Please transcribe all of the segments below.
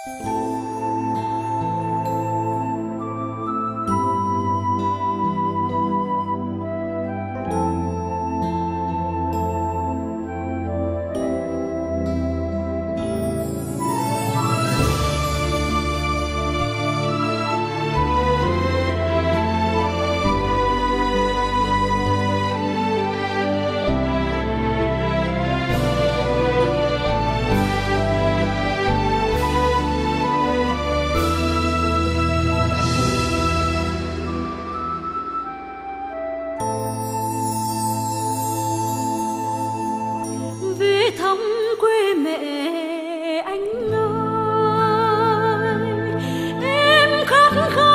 thăm quê mẹ anh ơi, em khát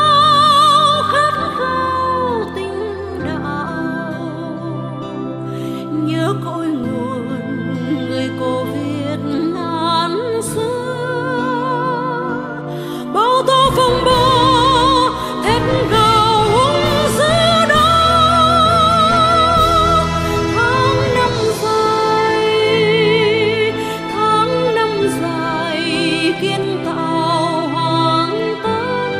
khao tình đạo, nhớ cội nguồn người cô Việt ngàn xưa, bao tố phong ba thét gào hung dữ đó. Tháng năm dài kiến tạo hoàng tân,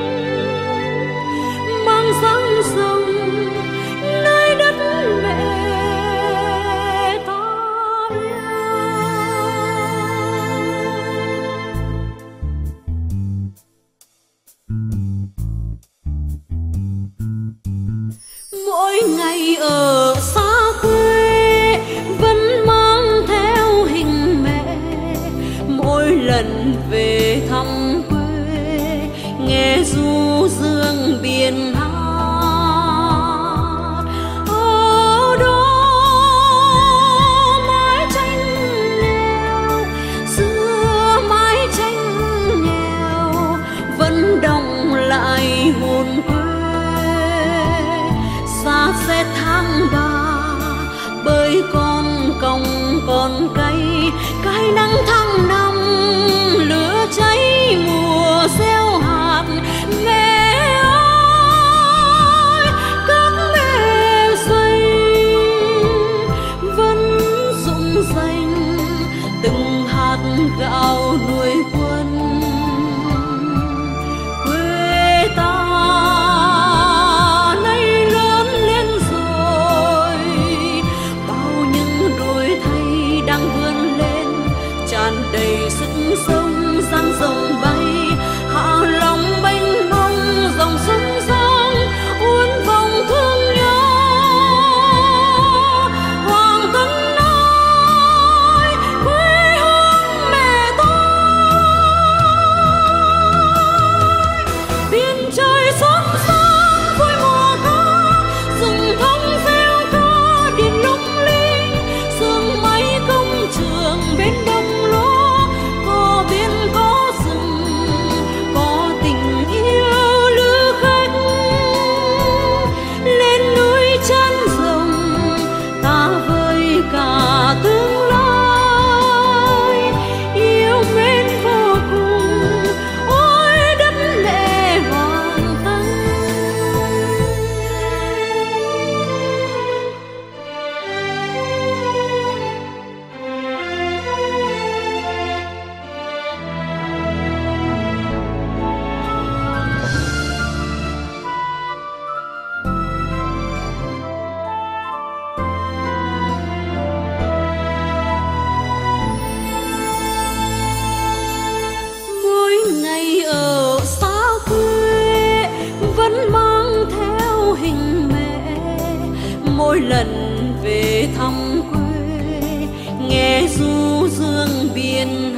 mang dáng rồng nơi đất mẹ ta mỗi ngày ở xa quê vẫn mang theo hình mẹ, mỗi lần về thăm quê nghe du dương biển hát. Ở đó mái tranh nghèo, xưa mái tranh nghèo vẫn đọng lại hồn quê. Xa xe tháng ba bơi con còng con cay, cái nắng tháng năm lửa cháy mùa gieo hạt. Mẹ ơi các mẹ xây vẫn rụng rành, từng hạt gạo nuôi quân quê ta. Đầy sức sống dang rộng bay, hạ lòng mênh mông dòng sông giang uốn vòng thương nhớ. Hoàng Tân ơi quê hương mẹ tôi, biển trời xót xa vui mùa ca, rừng thông reo ca điện lung linh, sương mây công trường bên đông lúa. Biên có rừng, có tình yêu lữ khách, lên núi chân rồng ta với cả tương lai. Yêu mến vô cùng ôi đất mẹ Hoàng Tân. Ngày ở xa quê vẫn mang theo hình mẹ, mỗi lần về thăm quê nghe du dương biển